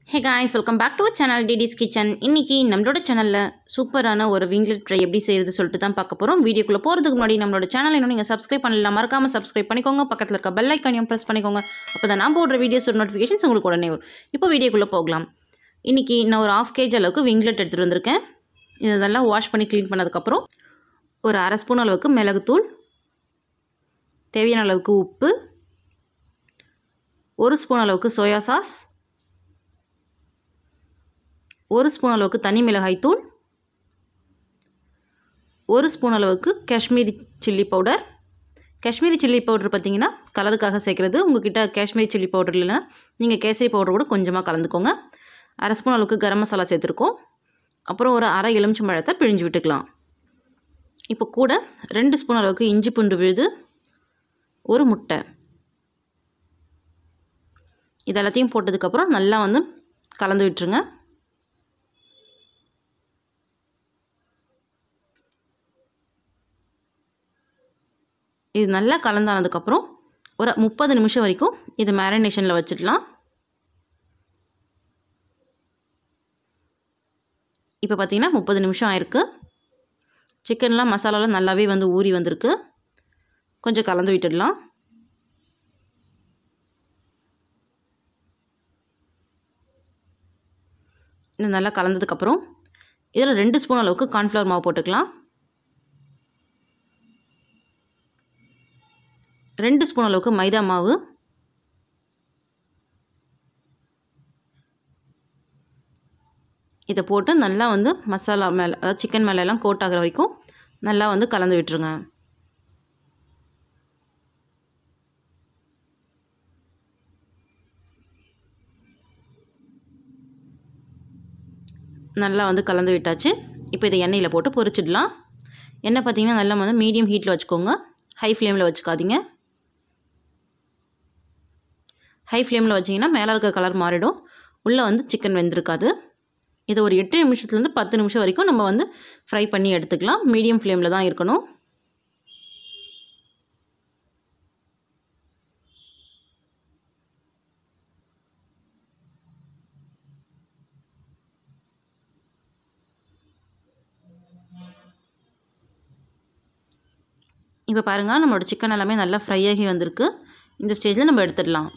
Hey guys, welcome back to our channel DD's Kitchen. இன்னைக்கு நம்மளோட சேனல்ல சூப்பரான ஒரு winglet fry எப்படி செய்யறது சொல்லிட்டு தான் பார்க்க போறோம். வீடியோக்குள்ள போறதுக்கு முன்னாடி நம்மளோட சேனலை இன்னும் நீங்க Subscribe பண்ணல மறக்காம Subscribe பண்ணிக்கோங்க. பக்கத்துல இருக்க bell icon-ஐயும் press பண்ணிக்கோங்க. அப்பதான் நான் போடுற வீடியோஸோட notifications உங்களுக்கு உடனே வரும். இப்போ வீடியோக்குள்ள போகலாம். இன்னைக்கு நான் ஒரு 1/2 kg அளவுக்கு winglet எடுத்துட்டு வந்திருக்கேன். இதெல்லாம் வாஷ் பண்ணி க்ளீன் பண்ணதுக்கு அப்புறம் ஒரு 1/2 ஸ்பூன் அளவுக்கு மிளகுத்தூள், தேவையான அளவுக்கு உப்பு, 1 ஸ்பூன் அளவுக்கு சோயா சாஸ், 1 ஸ்பூன் அளவுக்கு தனி மிளகாய் தூள், 1 ஸ்பூன் அளவுக்கு Kashmiri chilli powder. Kashmiri chilli powder பார்த்தீங்கன்னா கலருக்காக சேர்க்குறது. உங்ககிட்ட காஷ்மீரி சில்லி பவுடர் இல்லைன்னா நீங்கள் கேசரி பவுடர் கூட கொஞ்சமாக கலந்துக்கோங்க. 1/2 ஸ்பூன் அளவுக்கு கரம் மசாலா சேர்த்துருக்கோம். அப்புறம் ஒரு 1/2 எலுமிச்சம்பழத்தை பிழிஞ்சு விட்டுக்கலாம். இப்போ கூட 2 ஸ்பூன் அளவுக்கு இஞ்சி பூண்டு விழுது, ஒரு முட்டை, இதெல்லாத்தையும் போட்டதுக்கப்புறம் நல்லா கலந்து விட்டுருங்க. இது நல்லா கலந்தானதுக்கப்புறம் ஒரு 30 நிமிஷம் வரைக்கும் இது மேரினேஷனில் வச்சிடலாம். இப்போ பார்த்தீங்கன்னா 30 நிமிஷம் ஆயிருக்கு. சிக்கன்லாம் மசாலாலாம் நல்லாவே ஊறி வந்திருக்கு. கொஞ்சம் கலந்து விட்டுடலாம். இது நல்லா கலந்ததுக்கப்புறம் இதில் 2 ஸ்பூன் அளவுக்கு கார்ன்ஃப்ளவர் மாவு போட்டுக்கலாம். 2 ஸ்பூன் அளவுக்கு மைதா மாவு, இதை போட்டு நல்லா மசாலா மேலே சிக்கன் மேலெல்லாம் கோட் ஆகிற வரைக்கும் நல்லா கலந்து விட்டுருங்க. நல்லா கலந்து விட்டாச்சு. இப்போ இதை எண்ணெயில் போட்டு பொரிச்சிடலாம். எண்ணெய் பார்த்தீங்கன்னா நல்லா மீடியம் ஹீட்டில் வச்சுக்கோங்க. ஹை ஃப்ளேமில் வச்சுக்காதீங்க. ஹை ஃப்ளேமில் வச்சிங்கன்னா மேலே இருக்க கலர் மாறிடும், உள்ளே சிக்கன் வெந்திருக்காது. இதை ஒரு 8 நிமிஷத்துலேருந்து 10 நிமிஷம் வரைக்கும் நம்ம ஃப்ரை பண்ணி எடுத்துக்கலாம். மீடியம் ஃப்ளேமில் தான் இருக்கணும். இப்போ பாருங்கள், நம்மளோட சிக்கன் எல்லாமே நல்லா ஃப்ரை ஆகி வந்திருக்கு. இந்த ஸ்டேஜில் நம்ம எடுத்துடலாம்.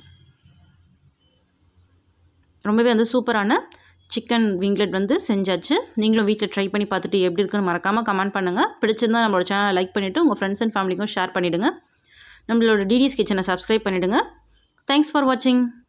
ரொம்பவே சூப்பரான சிக்கன் விங்லெட் செஞ்சாச்சு. நீங்களும் வீட்டில் ட்ரை பண்ணி பார்த்துட்டு எப்படி இருக்குன்னு மறக்காமல் கமெண்ட் பண்ணுங்கள். பிடிச்சிருந்தால் நம்மளோட சேனலை லைக் பண்ணிவிட்டு உங்கள் ஃப்ரெண்ட்ஸ் அண்ட் ஃபேமிலிக்கும் ஷேர் பண்ணிவிடுங்க. நம்மளோட டிடிஸ் கிச்சனை சப்ஸ்கிரைப் பண்ணிவிடுங்க. தேங்க்ஸ் ஃபார் வாட்சிங்.